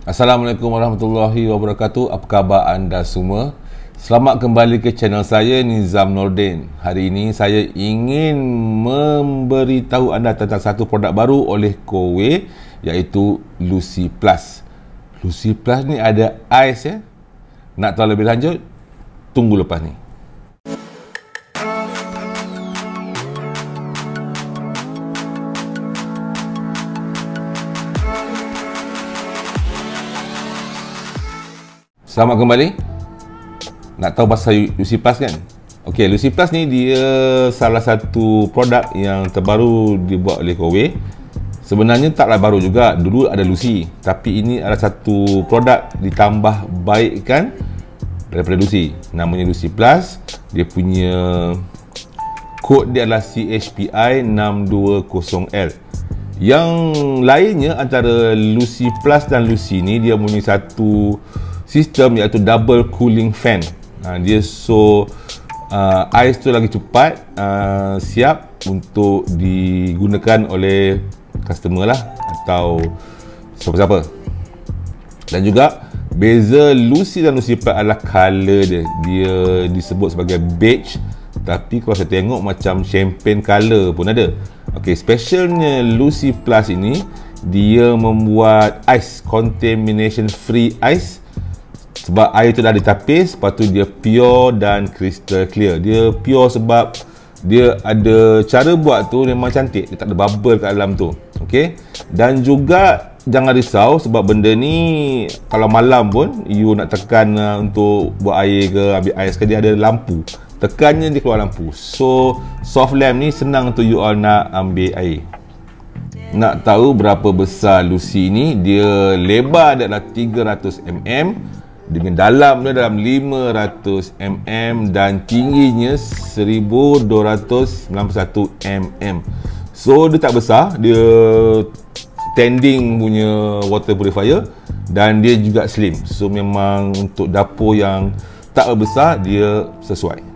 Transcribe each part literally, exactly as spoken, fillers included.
Assalamualaikum warahmatullahi wabarakatuh. Apa khabar anda semua? Selamat kembali ke channel saya, Nizam Nordin. Hari ini saya ingin memberitahu anda tentang satu produk baru oleh Kowe, iaitu Lucy Plus. Lucy Plus ni ada ais ya. Nak tahu lebih lanjut? Tunggu lepas ni. Selamat kembali. Nak tahu pasal Lucy Plus kan? Okey, Lucy Plus ni dia salah satu produk yang terbaru dibuat oleh Kowe. Sebenarnya taklah baru juga. Dulu ada Lucy, tapi ini adalah satu produk ditambah baikkan daripada Lucy. Namanya Lucy Plus. Dia punya kod dia adalah C H P I enam dua kosong L. Yang lainnya antara Lucy Plus dan Lucy ni, dia punya satu sistem iaitu double cooling fan. Ha, dia so uh, ais tu lagi cepat uh, siap untuk digunakan oleh customer lah atau siapa-siapa. Dan juga beza Lucy dan Lucy Plus adalah colour dia. Dia disebut sebagai beige, tapi kalau saya tengok macam champagne colour pun ada. Okey, specialnya Lucy Plus ini, dia membuat ais contamination free ais. Sebab air tu dah ditapis, lepas tu dia pure dan crystal clear. Dia pure sebab dia ada cara buat tu memang cantik. Dia tak ada bubble kat dalam tu. Okey. Dan juga jangan risau sebab benda ni kalau malam pun you nak tekan uh, untuk buat air ke ambil ais ke, dia ada lampu. Tekannya dia keluar lampu. So soft lamp ni senang untuk you all nak ambil air. Nak tahu berapa besar Lucy ni? Dia lebar dia adalah tiga ratus milimeter. Dengan dalam dia dalam lima ratus milimeter dan tingginya seribu dua ratus sembilan puluh satu milimeter. So dia tak besar, dia standing punya water purifier dan dia juga slim. So memang untuk dapur yang tak besar dia sesuai.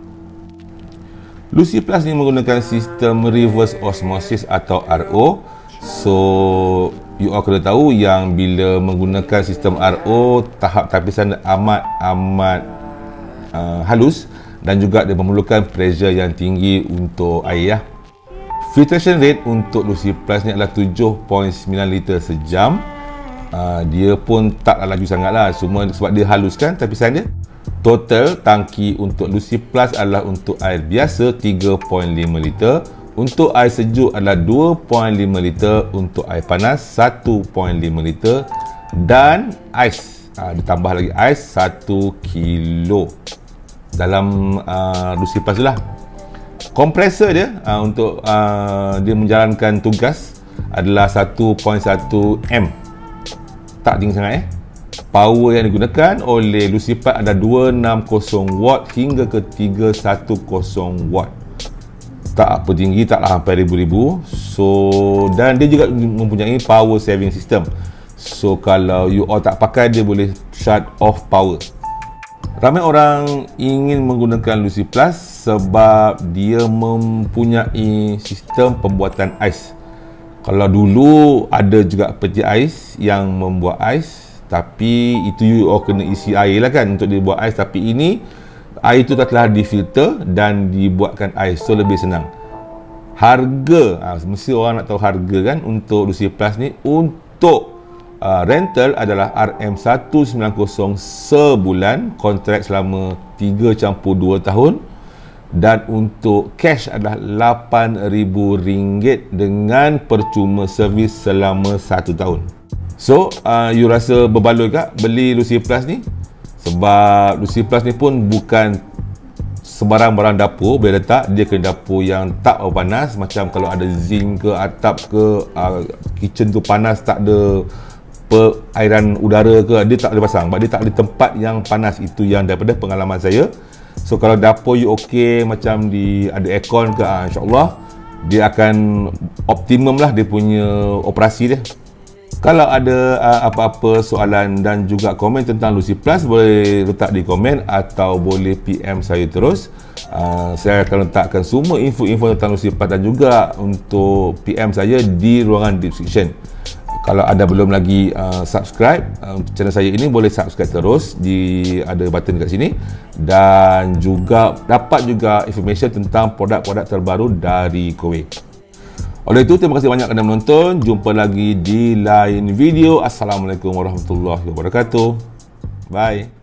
Lucy Plus ni menggunakan sistem reverse osmosis atau R O. So you all kena tahu yang bila menggunakan sistem R O, tahap tapisan amat amat uh, halus dan juga dia memerlukan pressure yang tinggi untuk air ya. Filtration rate untuk Lucy Plus ni adalah tujuh perpuluhan sembilan liter sejam. Uh, dia pun tak laju sangat lah, semua sebab dia haluskan tapisan dia. Total tangki untuk Lucy Plus adalah untuk air biasa tiga perpuluhan lima liter. Untuk air sejuk adalah dua perpuluhan lima liter, untuk air panas satu perpuluhan lima liter dan ais, ha, ditambah lagi ais satu kilo dalam uh, Lucy Plus lah. Kompresor dia uh, untuk uh, dia menjalankan tugas adalah satu perpuluhan satu ampere. Tak tinggi sangat eh. Power yang digunakan oleh Lucy Plus ada dua ratus enam puluh watt hingga ke tiga ratus sepuluh watt. Tak apa tinggi, taklah sampai ribu-ribu. So dan dia juga mempunyai power saving system. So kalau you all tak pakai, dia boleh shut off power. Ramai orang ingin menggunakan Lucy Plus sebab dia mempunyai sistem pembuatan ais. Kalau dulu ada juga peti ais yang membuat ais, tapi itu you all kena isi air lah kan untuk dibuat ais. Tapi ini air itu telah difilter dan dibuatkan ais, so lebih senang. Harga, ha, mesti orang nak tahu harga kan untuk Lucy Plus ni. Untuk uh, rental adalah R M seratus sembilan puluh sebulan, kontrak selama tiga campur dua tahun. Dan untuk cash adalah lapan ribu ringgit dengan percuma servis selama satu tahun. So, uh, you rasa berbaloi tak beli Lucy Plus ni? Sebab Lucy Plus ni pun bukan sebarang barang dapur boleh letak. Dia kena dapur yang tak panas. Macam kalau ada zinc ke atap ke, uh, kitchen tu panas, tak ada perairan udara ke, dia tak boleh pasang sebab dia tak ada tempat yang panas. Itu yang daripada pengalaman saya. So kalau dapur you okey, macam di ada aircon ke, uh, insyaAllah dia akan optimum lah dia punya operasi dia. Kalau ada uh, apa-apa soalan dan juga komen tentang Lucy Plus, boleh letak di komen atau boleh P M saya terus. Uh, saya akan letakkan semua info-info tentang Lucy Plus dan juga untuk P M saya di ruangan description. Kalau ada belum lagi uh, subscribe uh, channel saya ini, boleh subscribe terus, di ada button kat sini, dan juga dapat juga information tentang produk-produk terbaru dari Kowe. Oleh itu, terima kasih banyak kerana menonton. Jumpa lagi di lain video. Assalamualaikum warahmatullahi wabarakatuh. Bye.